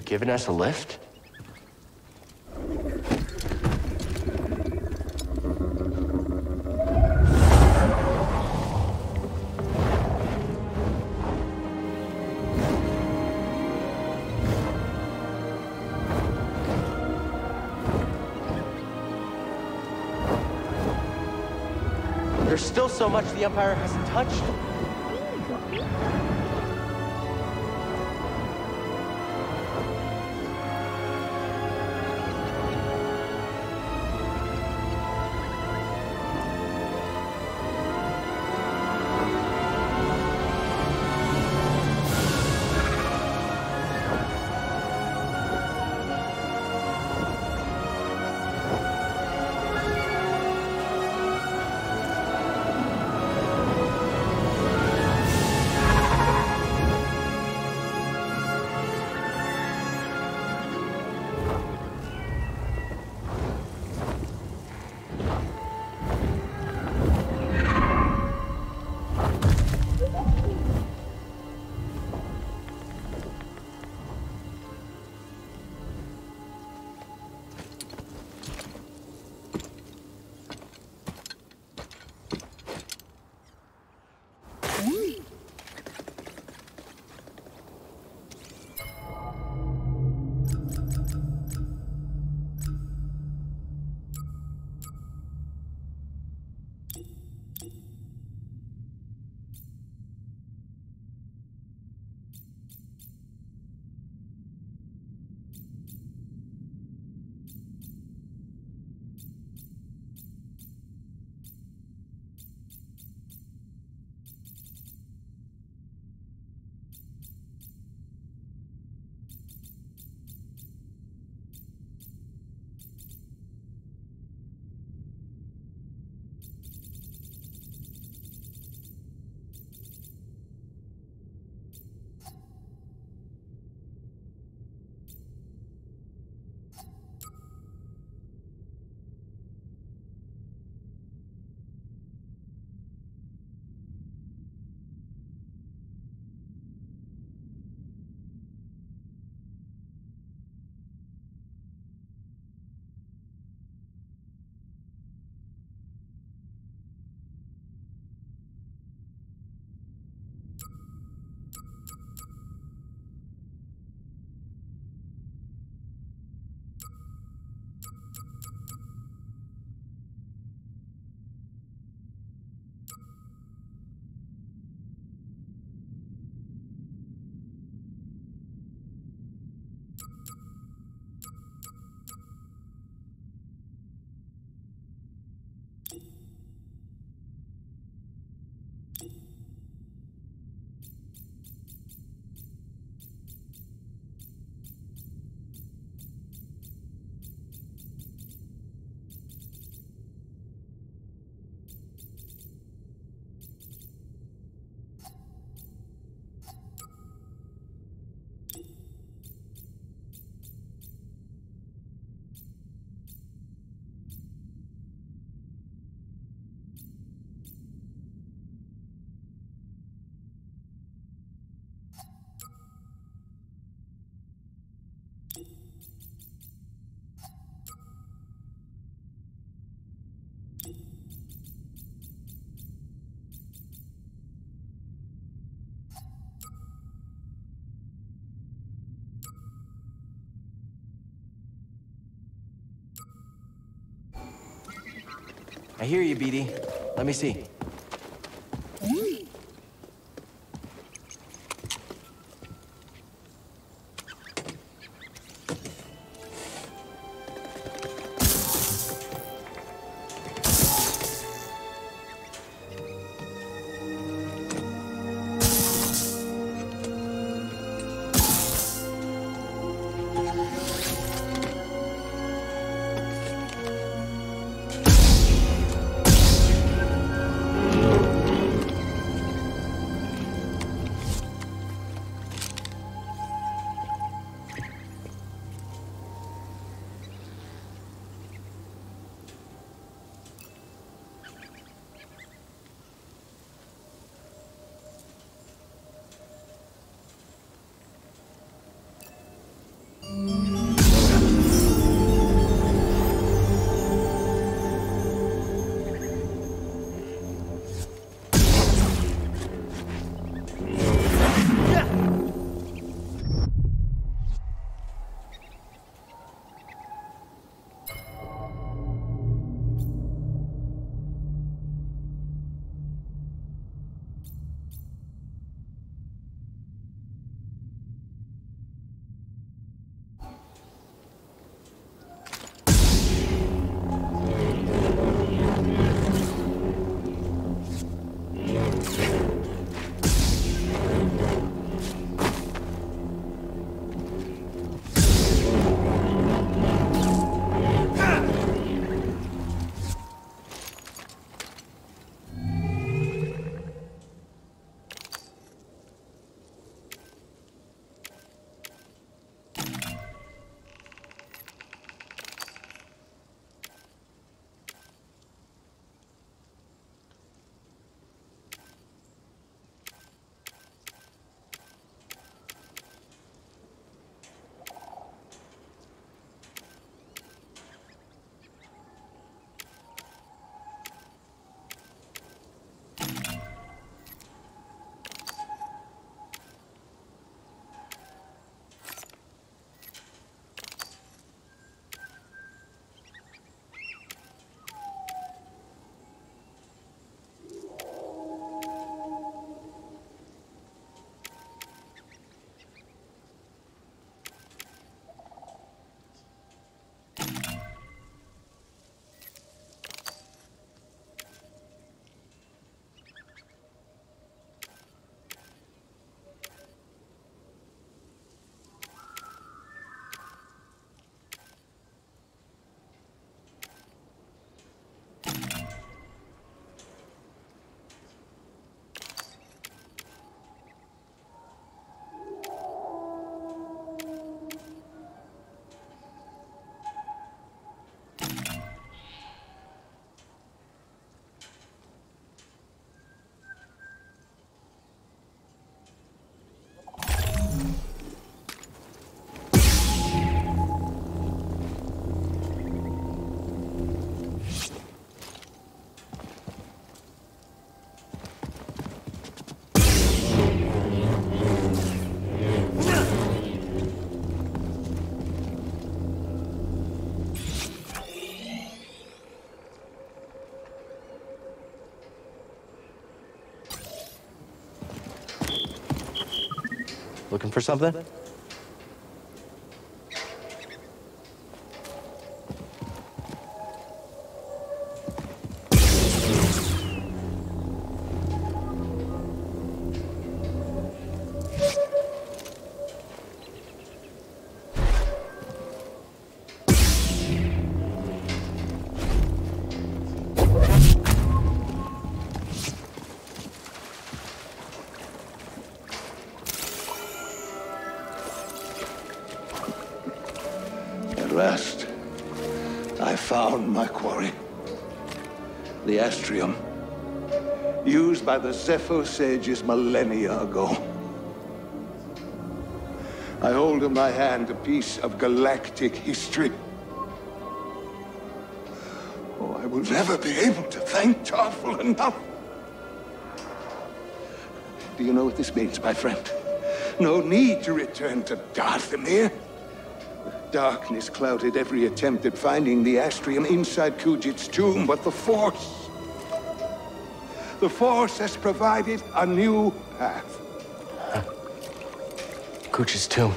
giving us a lift? There's still so much the Empire hasn't touched. I hear you, BD. Let me see. Looking for something? At last, I found my quarry. The Astrium, used by the Zepho sages millennia ago. I hold in my hand a piece of galactic history. Oh, I will never be able to thank Tarful enough. Do you know what this means, my friend? No need to return to Dathomir. Darkness clouded every attempt at finding the Astrium inside Kujit's tomb, but the Force has provided a new path. Kuch's tomb.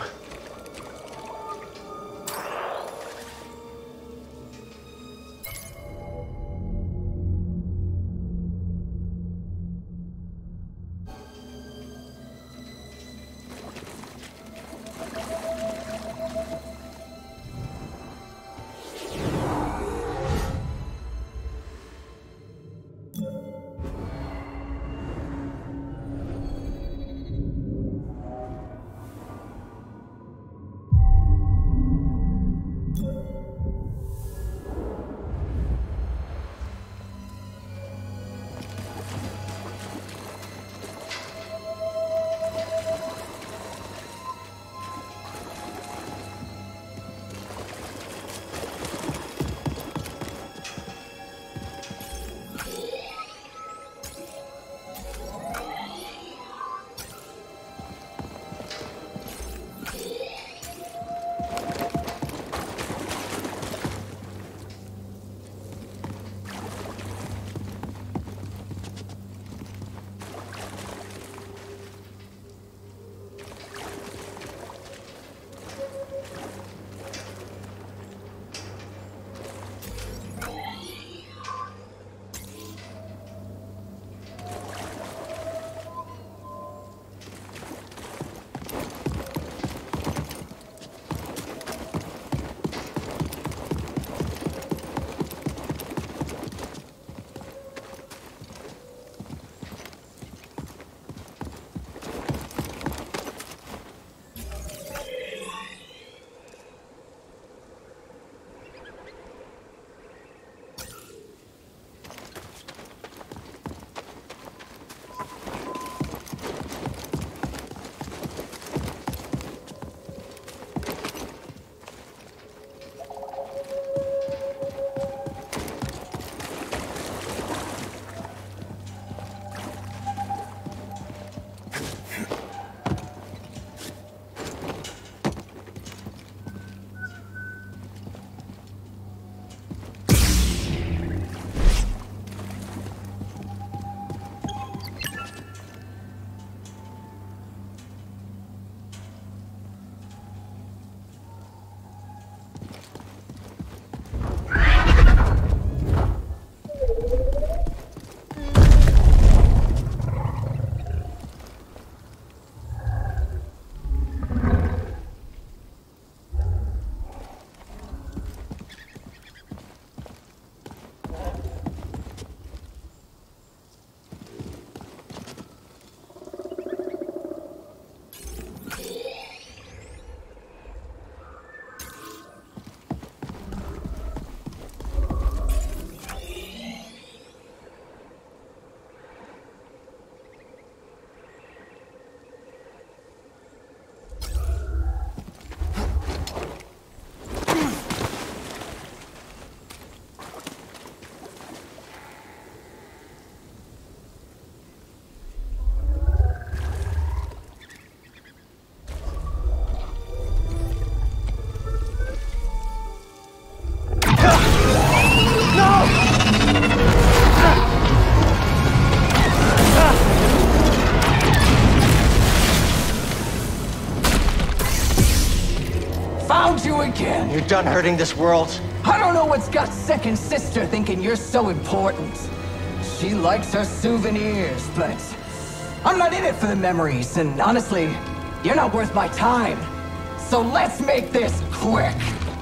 done hurting this world. I don't know what's got second sister thinking you're so important. She likes her souvenirs, but I'm not in it for the memories, and honestly, you're not worth my time. So let's make this quick.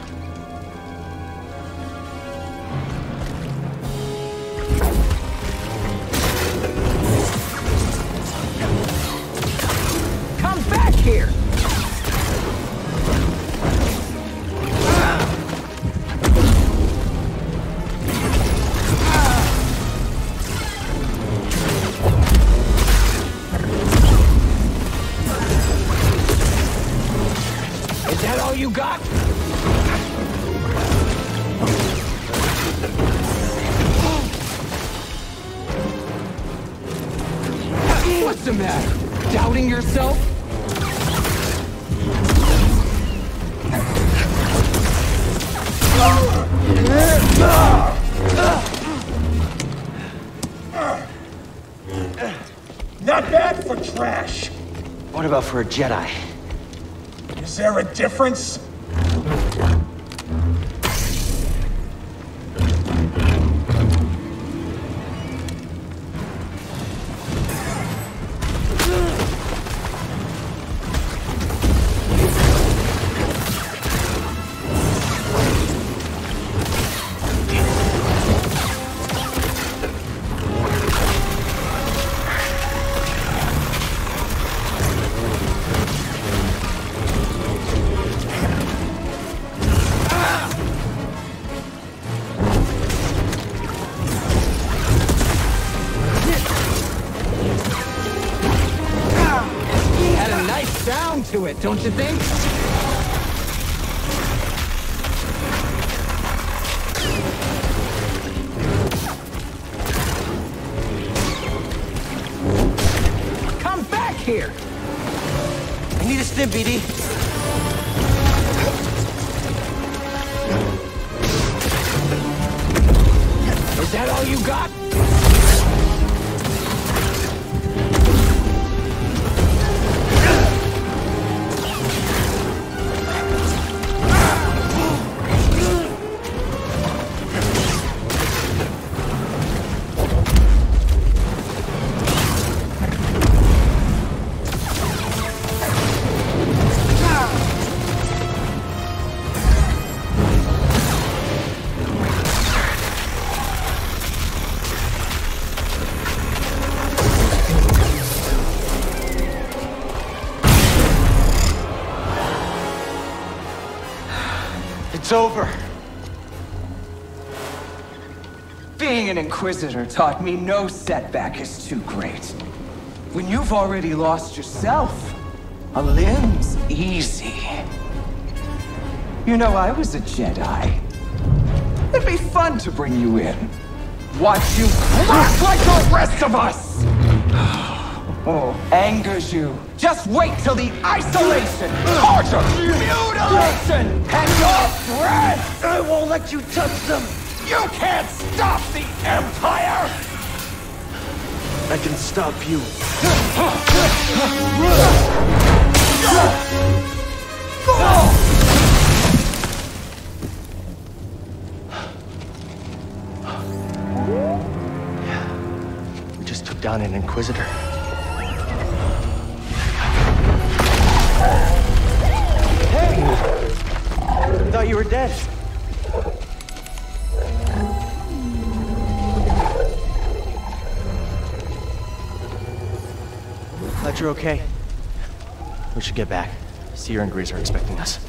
Come back here! Is that all you got? What's the matter? Doubting yourself? Not bad for trash. What about for a Jedi? Is there a difference? Sound to it, don't you think? Come back here! I need a stim, BD. Is that all you got? It's over. Being an Inquisitor taught me no setback is too great. When you've already lost yourself, a limb's easy. You know, I was a Jedi. It'd be fun to bring you in. Watch you crack like the rest of us! Oh, angers you. Just wait till the isolation, torture, mutilation, and your breath! I won't let you touch them. You can't stop the Empire! I can stop you. We just took down an Inquisitor. Hey! I thought you were dead. Glad you're okay. We should get back. Cere and Grease are expecting us.